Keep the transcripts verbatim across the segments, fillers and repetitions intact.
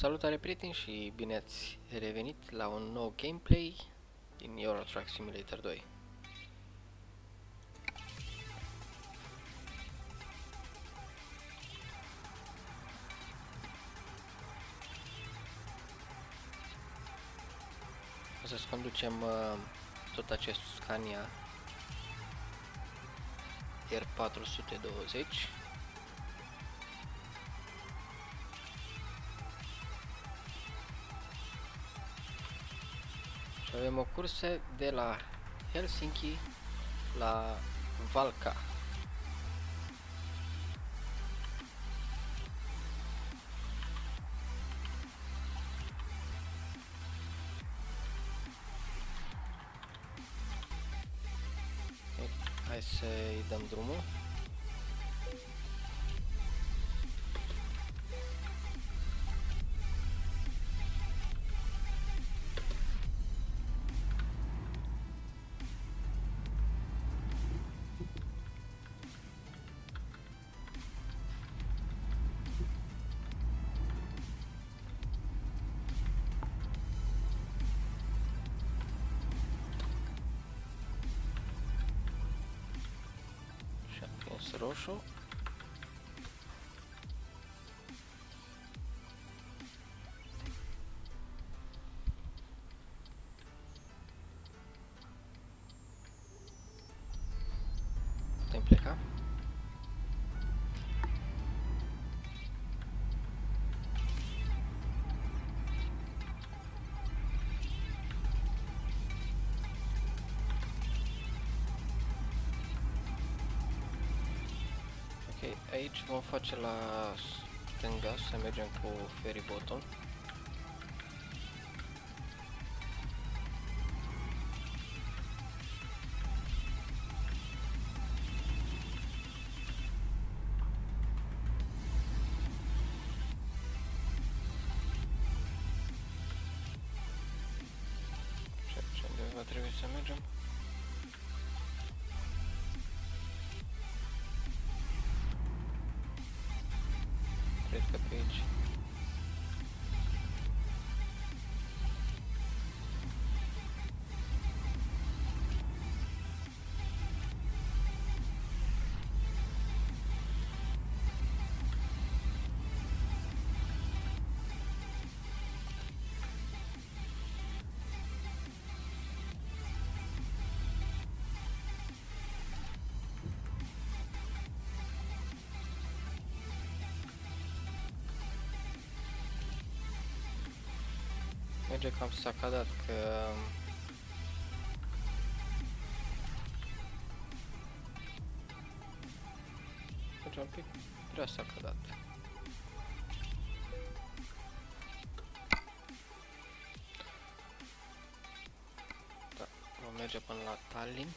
Salutare prieteni și bine ați revenit la un nou gameplay din Euro Truck Simulator doi. O să conducem uh, tot acest Scania R patru sute douăzeci. Și avem o cursă de la Helsinki la Valka. Hai să-i dăm drumul. Roșu. Putem pleca. Aici vom face la stânga, să mergem cu ferry bottom. Și undeva trebuie să mergem. Cred că pe aici. Merge cam sacadat că merge un pic prea sacadat. Da, vom merge până la Tallinn.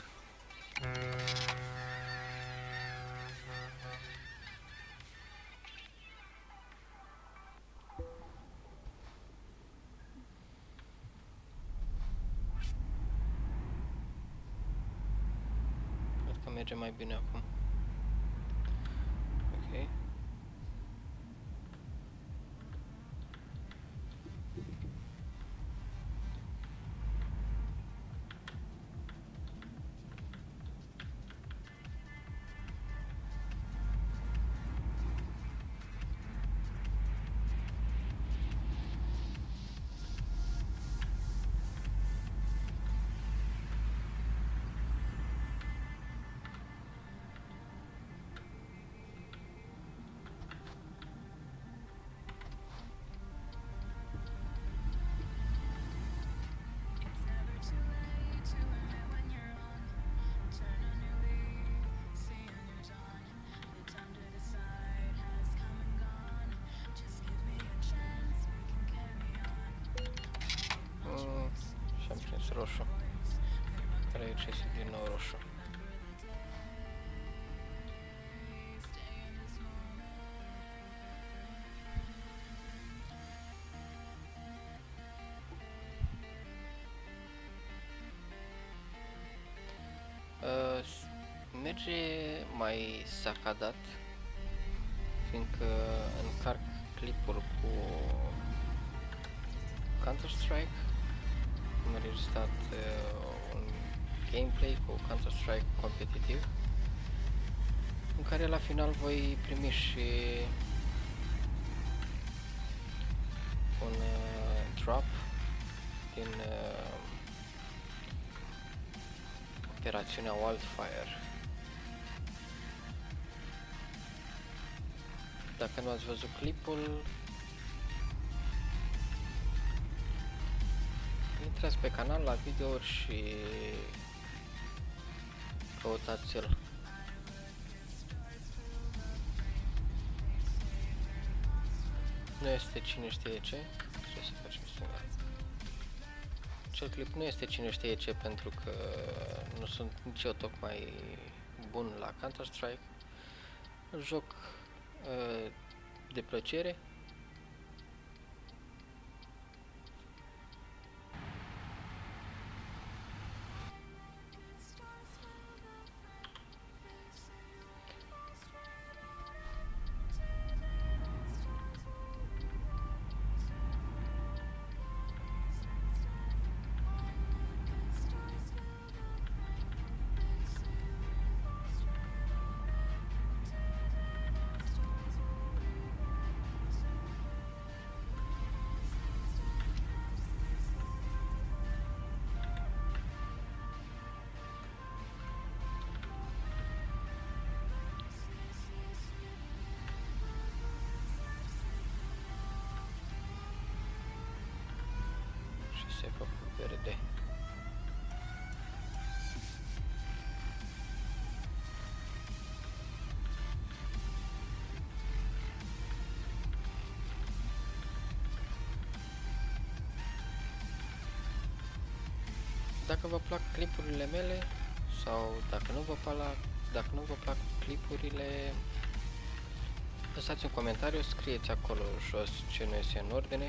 Merge mai bine acum. Ok. Și am prins roșu, care aici este din nou roșu. Uh, merge mai sacadat, fiindcă încarc clipuri cu Counter-Strike. Am înregistrat uh, un gameplay cu Counter-Strike competitiv, în care la final voi primi și un uh, drop din uh, operațiunea Wildfire. Dacă nu ați văzut clipul, intrați pe canal la videouri și căutați-l. Nu este cine știe ce, trebuie să facem stânga. Acel clip nu este cine știe ce, pentru că nu sunt nici eu tocmai bun la Counter-Strike. Joc uh, de plăcere. Se fac verde. Dacă vă plac clipurile mele sau dacă nu vă plac, dacă nu vă plac clipurile, lăsați un comentariu, scrieți acolo jos ce nu este în ordine.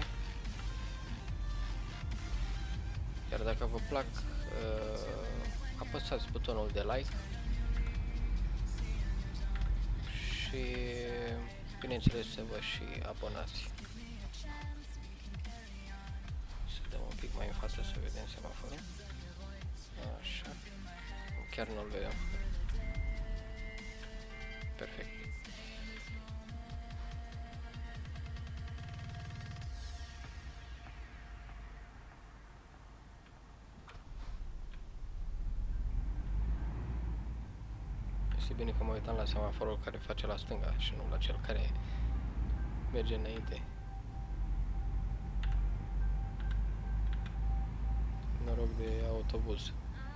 Iar dacă vă plac, uh, apăsați butonul de like și, bineînțeles, să vă și abonați. Să dăm un pic mai în față să vedem semaforul. Așa. Chiar nu-l vedem. Perfect. Este bine că mă uitam la semaforul care face la stânga și nu la cel care merge înainte. Noroc de autobuz.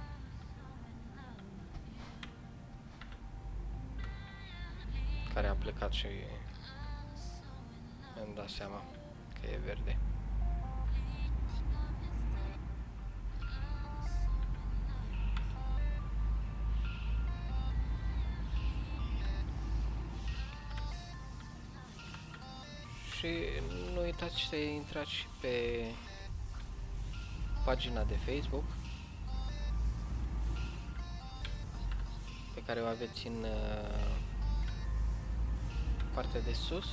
Care a plecat și mi-am dat seama că e verde. Și nu uitați să intrați și pe pagina de Facebook pe care o aveți în uh, partea de sus.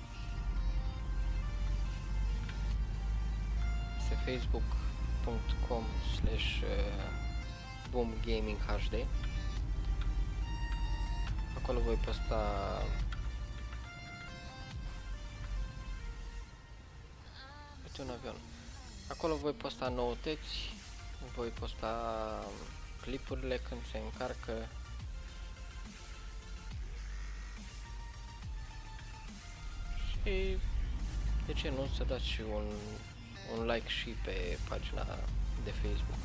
Este facebook punct com slash boom gaming h d. Acolo voi posta un avion. Acolo voi posta noutăți, voi posta clipurile când se încarcă. Și de ce nu să dați și un, un like și pe pagina de Facebook.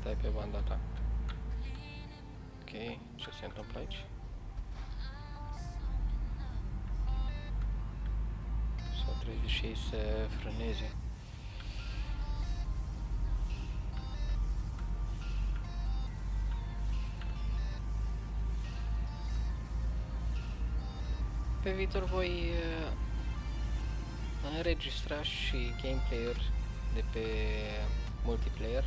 stai pe banda ta. Ok, ce se întâmplă aici? S-au trezit și ei să frâneze. Pe viitor voi uh, înregistra și gameplay-uri de pe multiplayer.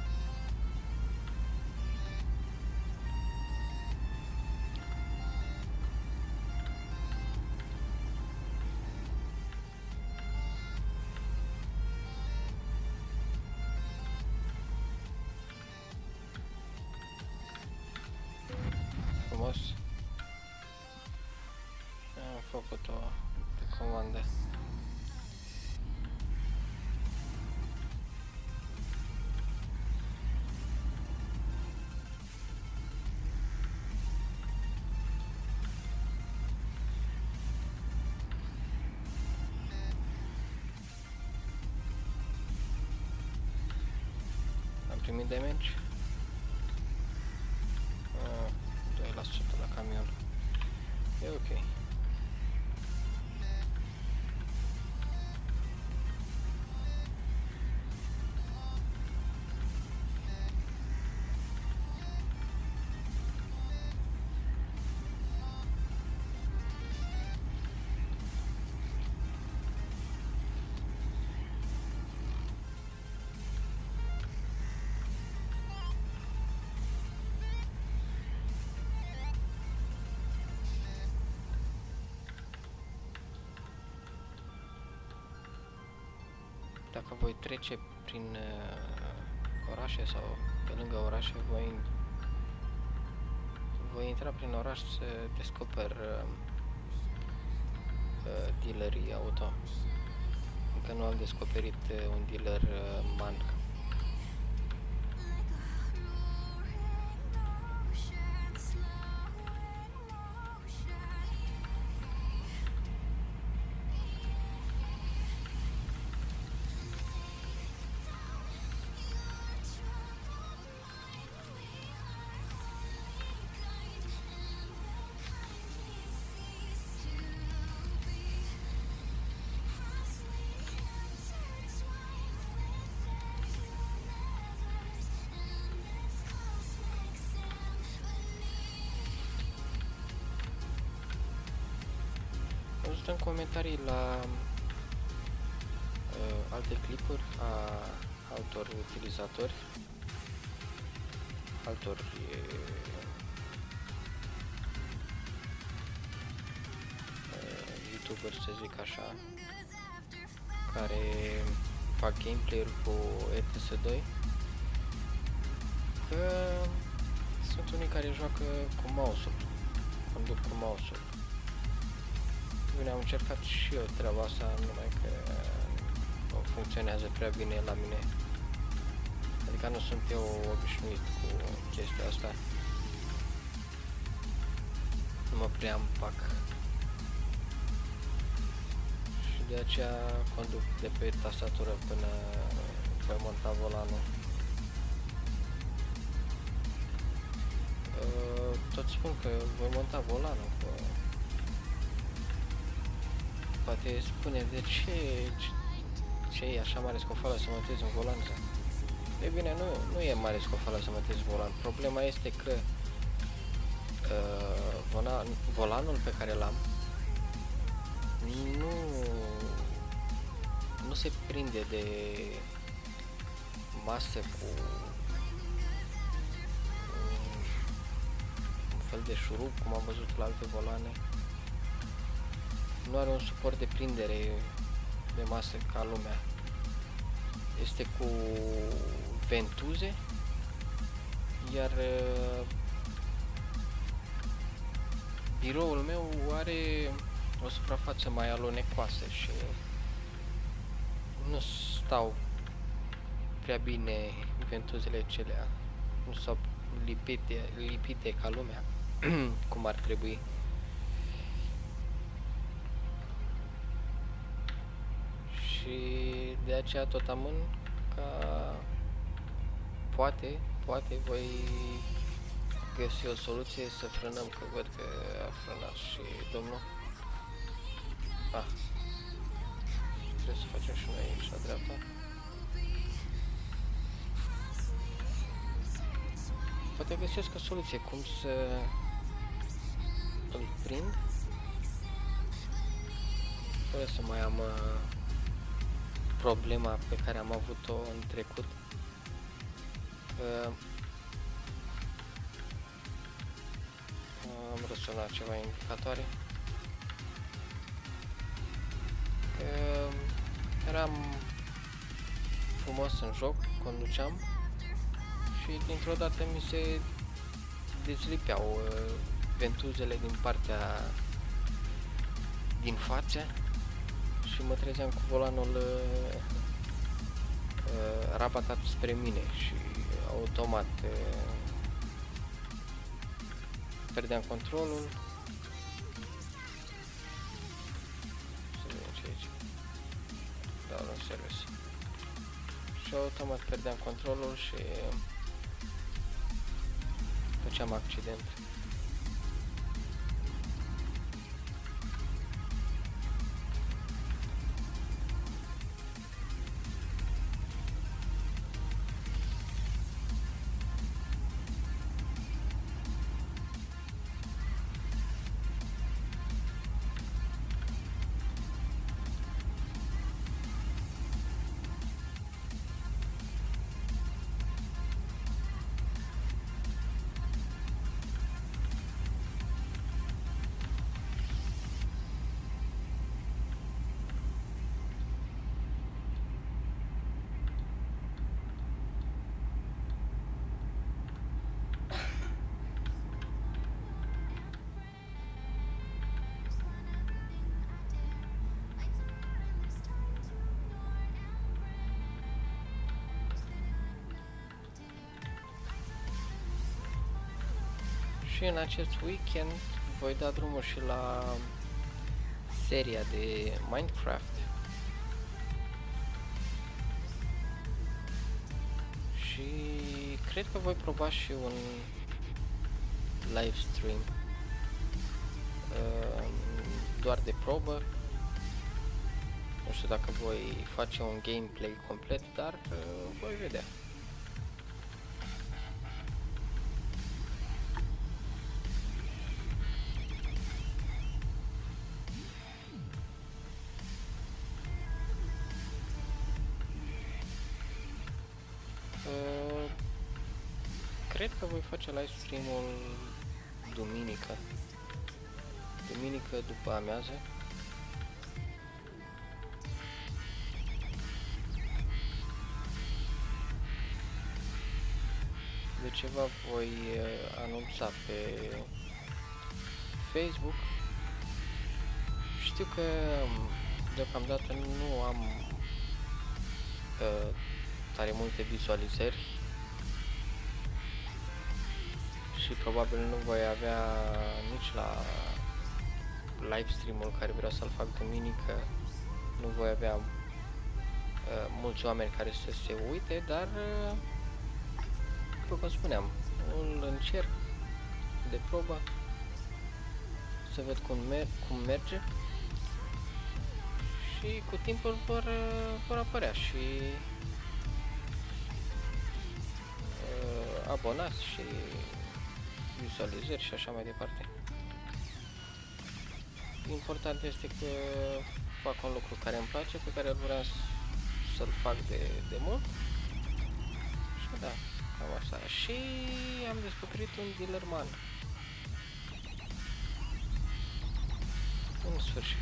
Frumos. Am făcut o comandă. Am primit damage. Ah, doi la sută la camion. E ok. Dacă voi trece prin uh, orașe sau pe lângă orașe, voi, voi intra prin oraș să descoper uh, uh, dealerii auto. Încă nu am descoperit uh, un dealer uh, man. Văzut în comentarii la uh, alte clipuri a altor utilizatori, altor uh, youtuberi, să zic așa, care fac gameplay-uri cu R T S doi, că sunt unii care joacă cu mouse-ul, conduc cu mouse-ul. Bine, am încercat și eu treaba asta, numai că nu funcționează prea bine la mine. Adică nu sunt eu obișnuit cu chestia asta. Nu mă prea împac. Și de aceea conduc de pe tastatură până voi monta volanul. Tot spun că voi monta volanul. Că poate spune de ce, ce, ce e așa mare scofală să montezi un volan. E bine, nu, nu e mare scofală să montezi volan. Problema este că uh, volan, volanul pe care l-am nu, nu se prinde de masă cu un, un fel de șurub, cum am văzut la alte volane. Nu are un suport de prindere de masă ca lumea. Este cu ventuze, iar uh, biroul meu are o suprafață mai alunecoasă și nu stau prea bine ventuzele celea, nu s-au lipite, lipite ca lumea, cum ar trebui. Și de aceea tot amân ca poate, poate voi găsi o soluție să frânăm, că văd că a frânat și domnul. Ah, trebuie să facem și noi aici la dreapta. Poate găsesc o soluție, cum să îl prind fără să mai am uh, problema pe care am avut-o în trecut. Uh, am răsunat ceva indicatoare. Uh, eram frumos în joc, conduceam și dintr-o dată mi se dezlipeau uh, ventuzele din partea din față și mă trezeam cu volanul uh, uh, rabatat spre mine și automat uh, perdeam controlul. Să vedem ce aici. Dau un service. Și automat perdeam controlul și uh, făceam accident. Și în acest weekend voi da drumul și la seria de Minecraft și cred că voi proba și un live stream uh, doar de probă. Nu știu dacă voi face un gameplay complet, dar uh, voi vedea. Cred că voi face live stream-ul duminică, duminică după amiază. De ceva voi anunța pe Facebook. Știu că deocamdată nu am uh, tare multe vizualizări și probabil nu voi avea nici la live stream-ul care vreau să-l fac duminică, nu voi avea uh, mulți oameni care să se uite, dar uh, după cum spuneam, îl încerc de probă să văd cum, mer cum merge și cu timpul vor, uh, vor apărea și uh, abonați și vizualizări și așa mai departe. Important este că fac un lucru care îmi place, pe care vreau să-l fac de, de mult. Și da, cam asta. Și am descoperit un dealerman. În sfârșit.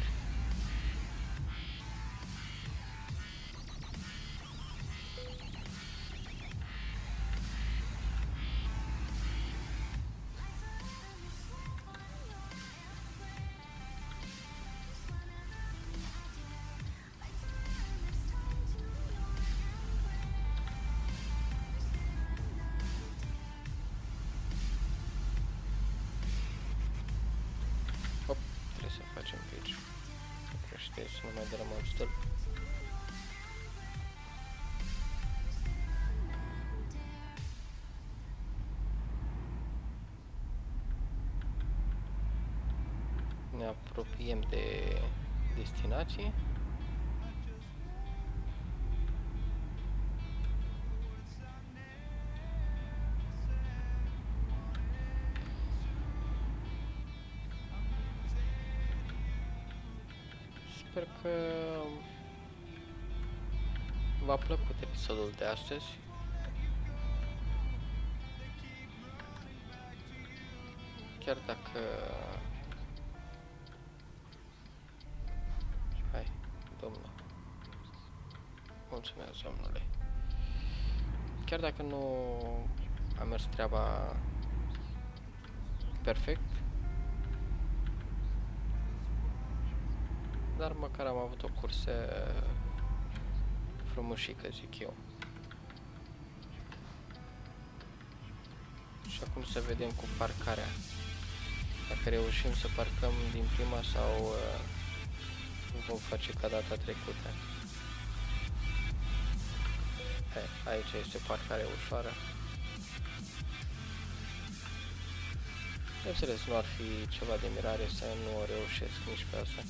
Facem pe aici. Știți, să nu mai dărăm alt stâlp. ne apropiem de destinație. Sper că v-a plăcut episodul de astăzi. Chiar dacă... Hai, domnul. Mulțumesc, domnule. Chiar dacă nu a mers treaba perfect, dar măcar am avut o cursă frumușică, zic eu. Și acum să vedem cu parcarea. Dacă reușim să parcăm din prima sau uh, vom face ca data trecută. Hai, aici este parcare ușoară. Bineînțeles, nu ar fi ceva de mirare să nu o reușesc nici pe asta.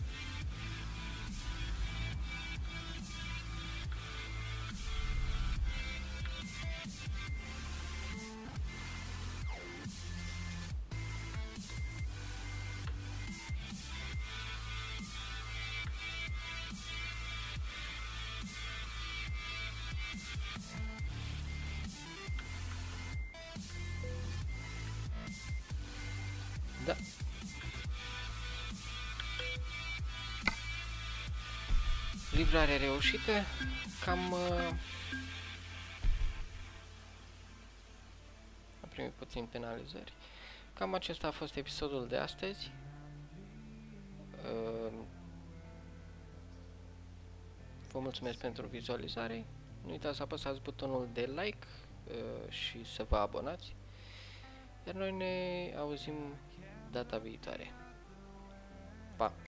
Da. Livrare reușită. Cam... Uh, am primit puțin penalizări. Cam acesta a fost episodul de astăzi. Uh, vă mulțumesc pentru vizualizare. Nu uitați să apăsați butonul de like uh, și să vă abonați. Iar noi ne auzim data viitoare. Pa!